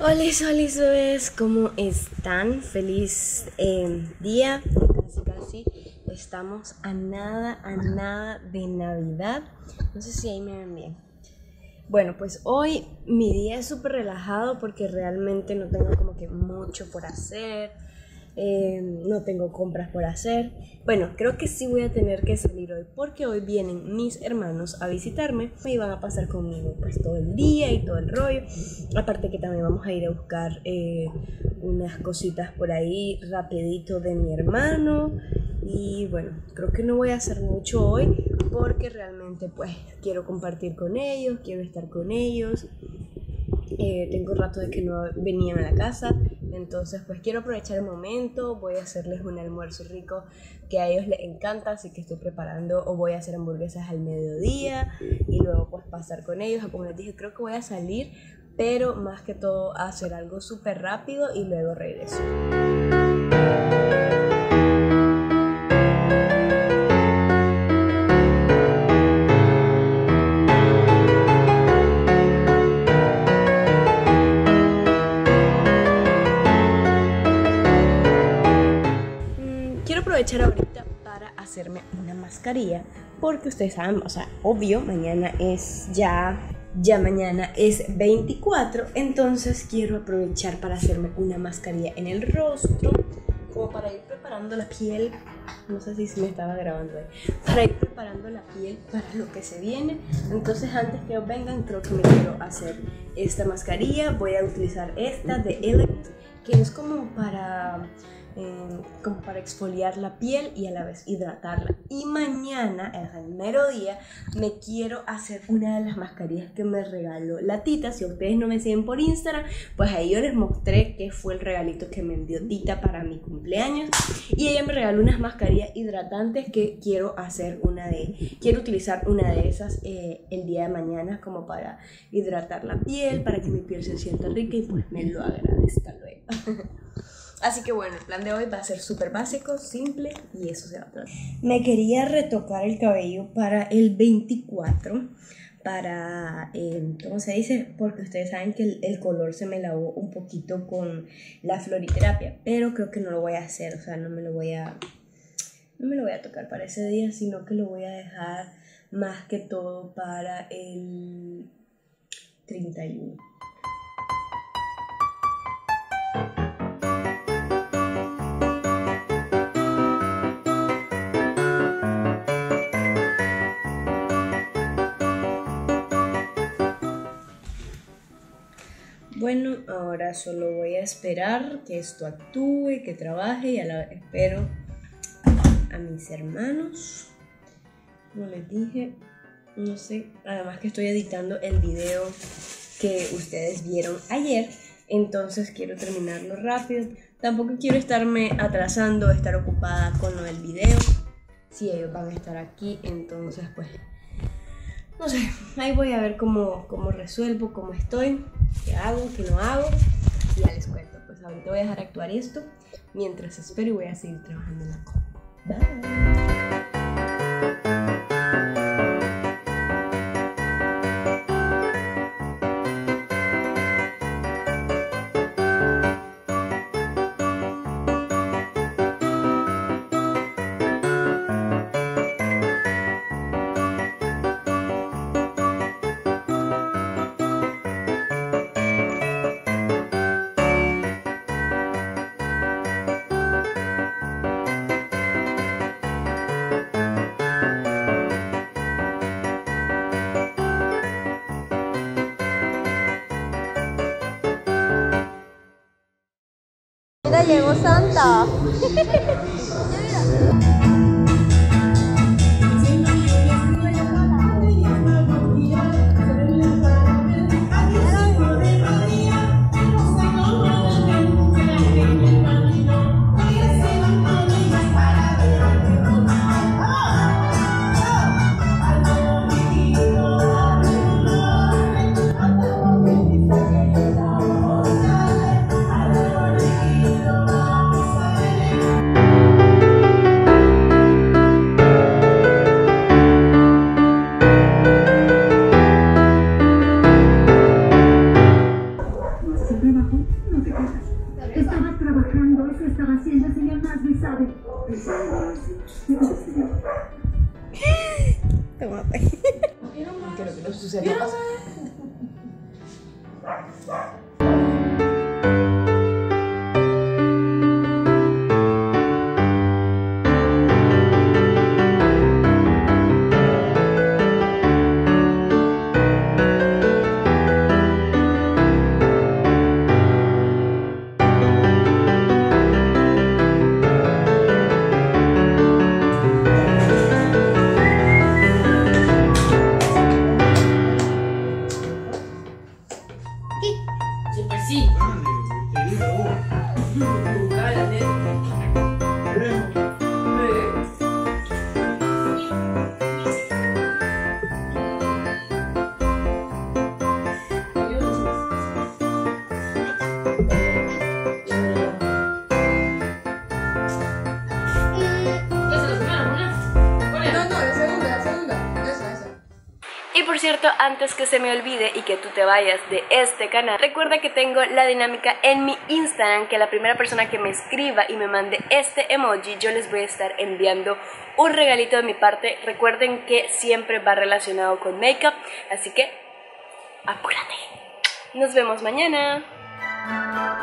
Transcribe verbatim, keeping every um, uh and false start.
Hola, hola, bebés, ¿cómo están? Feliz eh, día, casi casi estamos a nada, a nada de Navidad. No sé si ahí me ven bien. Bueno, pues hoy mi día es súper relajado porque realmente no tengo como que mucho por hacer. Eh, no tengo compras por hacer. Bueno, creo que sí voy a tener que salir hoy porque hoy vienen mis hermanos a visitarme y van a pasar conmigo pues todo el día y todo el rollo. Aparte que también vamos a ir a buscar eh, unas cositas por ahí rapidito de mi hermano. Y bueno, creo que no voy a hacer mucho hoy porque realmente pues quiero compartir con ellos, quiero estar con ellos. Eh, tengo rato de que no venían a la casa, entonces pues quiero aprovechar el momento. Voy a hacerles un almuerzo rico que a ellos les encanta, así que estoy preparando, o voy a hacer hamburguesas al mediodía y luego pues pasar con ellos. Como les dije, creo que voy a salir, pero más que todo a hacer algo súper rápido y luego regreso. Aprovechar ahorita para hacerme una mascarilla porque ustedes saben, o sea, obvio, mañana es ya ya mañana es veinticuatro, entonces quiero aprovechar para hacerme una mascarilla en el rostro, como para ir preparando la piel. No sé si me estaba grabando ahí, para ir preparando la piel para lo que se viene. Entonces antes que vengan, creo que me quiero hacer esta mascarilla. Voy a utilizar esta de Elegant, que es como para Eh, como para exfoliar la piel y a la vez hidratarla. Y mañana, el mero día, me quiero hacer una de las mascarillas que me regaló la Tita. Si ustedes no me siguen por Instagram, pues ahí yo les mostré que fue el regalito que me envió Tita para mi cumpleaños. Y ella me regaló unas mascarillas hidratantes que quiero hacer una de, quiero utilizar una de esas eh, el día de mañana como para hidratar la piel, para que mi piel se sienta rica y pues me lo agradezca luego. Así que bueno, el plan de hoy va a ser súper básico, simple, y eso se va a tratar. Me quería retocar el cabello para el veinticuatro, para, eh, ¿cómo se dice? Porque ustedes saben que el, el color se me lavó un poquito con la floriterapia, pero creo que no lo voy a hacer, o sea, no me lo voy a, no me lo voy a tocar para ese día, sino que lo voy a dejar más que todo para el treinta y uno. Bueno, ahora solo voy a esperar que esto actúe, que trabaje, y a la vez espero a mis hermanos. Como les dije, no sé, además que estoy editando el video que ustedes vieron ayer, entonces quiero terminarlo rápido. Tampoco quiero estarme atrasando, estar ocupada con lo del video. Si ellos van a estar aquí, entonces pues no sé, ahí voy a ver cómo, cómo resuelvo, cómo estoy, qué hago, qué no hago, y ya les cuento. Pues ahorita voy a dejar actuar esto mientras espero y voy a seguir trabajando en la compu. Bye. Mira, llegó Santa. trabajo? No te quejas. Estabas trabajando, eso estaba haciendo, el señor Nasby sabe. Él sabe, Nancy. ¿Qué te decidió? Te maté. Creo que no sucedió. Sí. Y por cierto, antes que se me olvide y que tú te vayas de este canal, recuerda que tengo la dinámica en mi Instagram, que la primera persona que me escriba y me mande este emoji, yo les voy a estar enviando un regalito de mi parte. Recuerden que siempre va relacionado con make-up, así que apúrate. Nos vemos mañana.